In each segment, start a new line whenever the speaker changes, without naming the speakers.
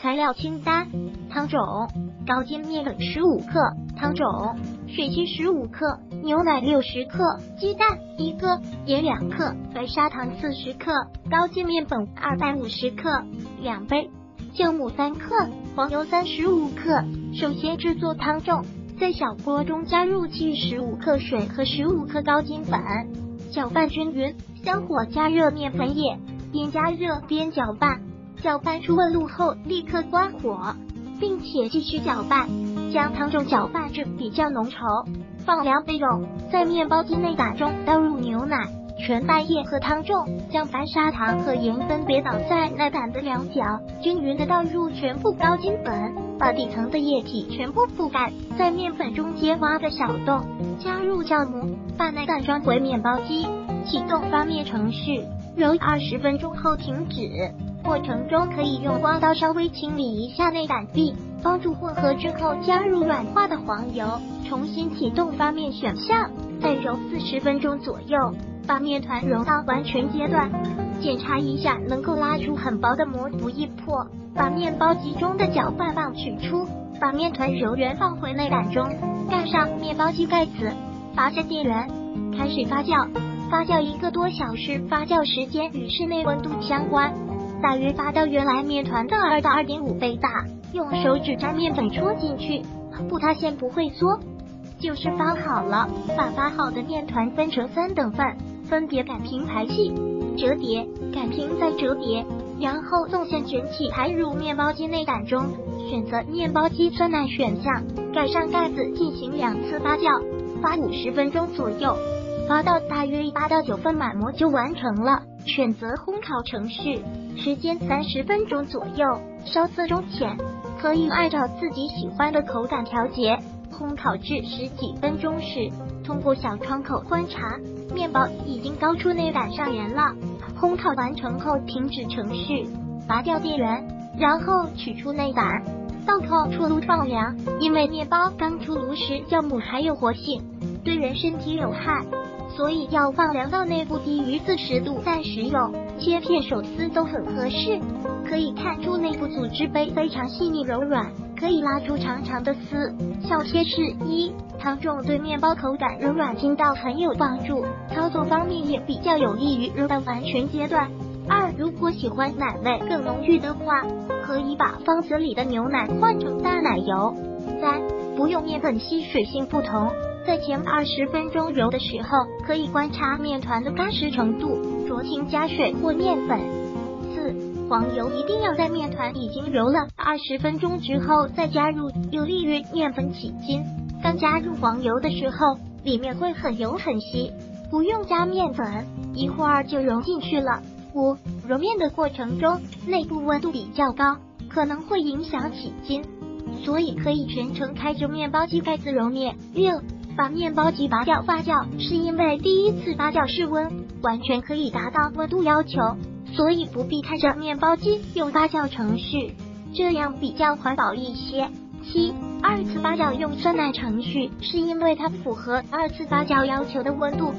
材料清单：汤种，高筋面粉15克，汤种，水鸡15克，牛奶60克，鸡蛋1个，盐2克，白砂糖40克，高筋面粉250克，2杯，酵母3克，黄油35克。首先制作汤种，在小锅中加入75克水和15克高筋粉，搅拌均匀，小火加热面粉液，边加热边搅拌，搅拌出温度后立刻关火，并且继续搅拌，将汤种搅拌至比较浓稠，放2杯肉，在面包机内胆中倒入牛奶、全麦液和汤种，将白砂糖和盐分别倒在内胆的两角，均匀的倒入全部高筋粉，把底层的液体全部覆盖，在面粉中间挖个小洞，加入酵母，把内胆装回面包机，启动发面程序，揉20分钟后停止。过程中可以用刮刀稍微清理一下内胆壁，帮助混合之后加入软化的黄油，重新启动发面选项，再揉40分钟左右，把面团揉到完全阶段，检查一下能够拉出很薄的膜不易破，把面包机中的搅拌棒取出，把面团揉圆放回内胆中，盖上面包机盖子，拔下电源，开始发酵，发酵1个多小时，发酵时间与室内温度相关，大约发到原来面团的2到2.5倍大，用手指沾面粉戳进去，不塌陷不会缩，就是发好了。把发好的面团分成3等份，分别擀平排气、折叠、擀平再折叠，然后纵线卷起排入面包机内胆中，选择面包机酸奶选项，盖上盖子进行2次发酵，发50分钟左右，发到大约8到9分满模就完成了。选择烘烤程序，时间30分钟左右，烧色中浅，可以按照自己喜欢的口感调节。烘烤至10几分钟时，通过小窗口观察，面包已经高出内胆上沿了。烘烤完成后停止程序，拔掉电源，然后取出内胆，倒扣出炉放凉。因为面包刚出炉时酵母还有活性，对人身体有害，所以要放凉到内部低于40度再食用。切片手撕都很合适，可以看出内部组织杯非常细腻柔软，可以拉出长长的丝。小贴士：1. 汤种对面包口感柔软筋道很有帮助，操作方面也比较有利于揉到完全阶段。2. 如果喜欢奶味更浓郁的话，可以把方子里的牛奶换成大奶油。3. 不用面粉吸水性不同，在前20分钟揉的时候，可以观察面团的干湿程度，酌情加水或面粉。4. 黄油一定要在面团已经揉了20分钟之后再加入，有利于面粉起筋。刚加入黄油的时候，里面会很油很稀，不用加面粉，一会儿就揉进去了。5. 揉面的过程中，内部温度比较高，可能会影响起筋，所以可以全程开着面包机盖子揉面。6. 把面包机拔掉发酵，是因为第1次发酵室温完全可以达到温度要求，所以不必开着面包机用发酵程序，这样比较环保一些。7. 2次发酵用酸奶程序，是因为它符合2次发酵要求的温度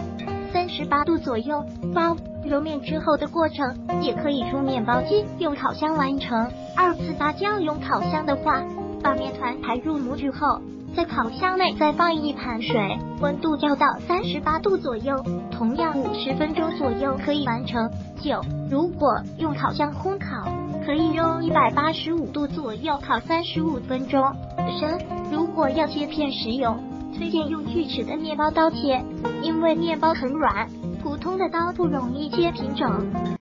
38度左右。8. 揉面之后的过程也可以出面包机用烤箱完成。2次发酵用烤箱的话，把面团排入模具后，在烤箱内再放一盘水，温度调到38度左右，同样50分钟左右可以完成。9. 如果用烤箱烘烤，可以用185度左右烤35分钟。10. 如果要切片食用，推荐用锯齿的面包刀切，因为面包很软，普通的刀不容易切平整。